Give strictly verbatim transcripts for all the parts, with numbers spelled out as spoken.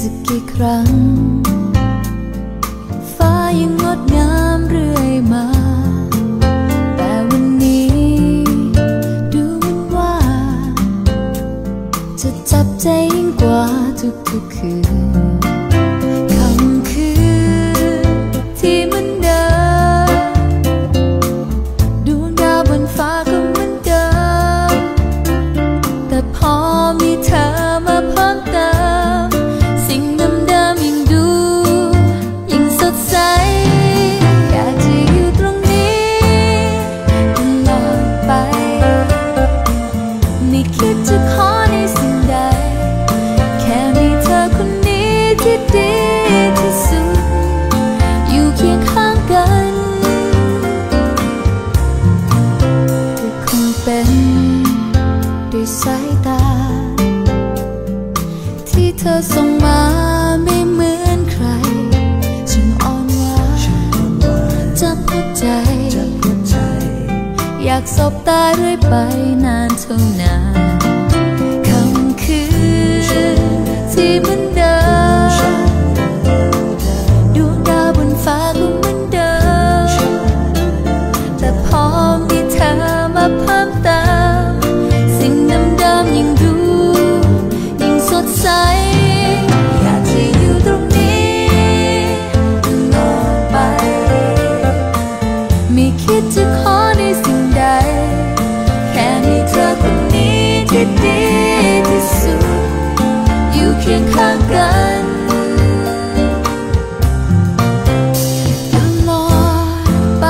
สักกี่ครั้งฟ้ายังงดงามเรื่อยมาแต่วันนี้ดูเหมือนว่าจะจับใจยิ่งกว่าทุกๆคืนค่ำคืนที่เหมือนเดิมดวงดาวบนฟ้าก็เหมือนเดิมแต่พอมีเธอมาเพิ่มเติมสิ่งเดิมๆยิ่งดูยิ่งสดใสอยากจะอยู่ตรงนี้ตลอดไปไม่คิดจะขอในสิ่งใดแค่มีเธอคนนี้ที่ดีที่สุดอยู่เคียงข้างกันก็คงเป็นด้วยสายตาที่เธอส่งมาไม่เหมือนใครฉันอ่อนหวานจับหัวใจอยากสบตาเรื่อยไปนานเท่านานค่ำคืนที่เหมือนเดิมดวงดาวบนฟ้าก็เหมือนเดิมแต่พอมีเธอมาเพิ่มเติมสิ่งเดิมๆยิ่งดูยิ่งสดใสอยากจะอยู่ตรงนี้ตลอดไปไม่คิดจะขอในสิ่งใดแค่มีเธอคนนี้ที่ดีที่สุดอยู่เคียงข้างกันตลอดไป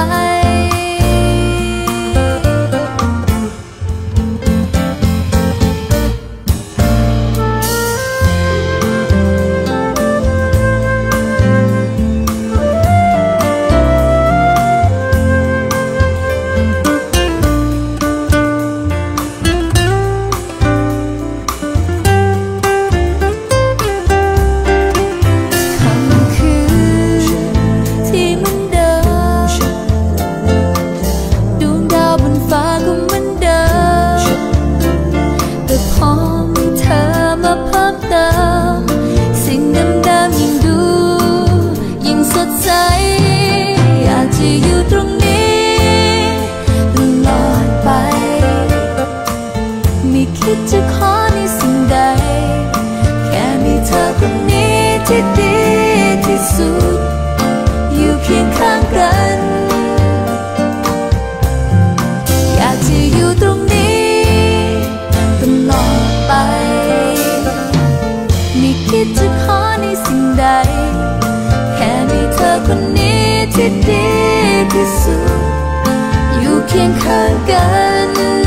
อยากจะอยู่ตรงนี้ตลอดไปไม่คิดจะขอในสิ่งใดแค่มีเธอคนนี้ที่ดีที่สุดอยู่เคียงข้างกันอยากจะอยู่ตรงนี้ตลอดไปไม่คิดจะขอในสิ่งใดแค่มีเธอคนนี้ที่ดีที่สุดอยู่เคียงข้างกัน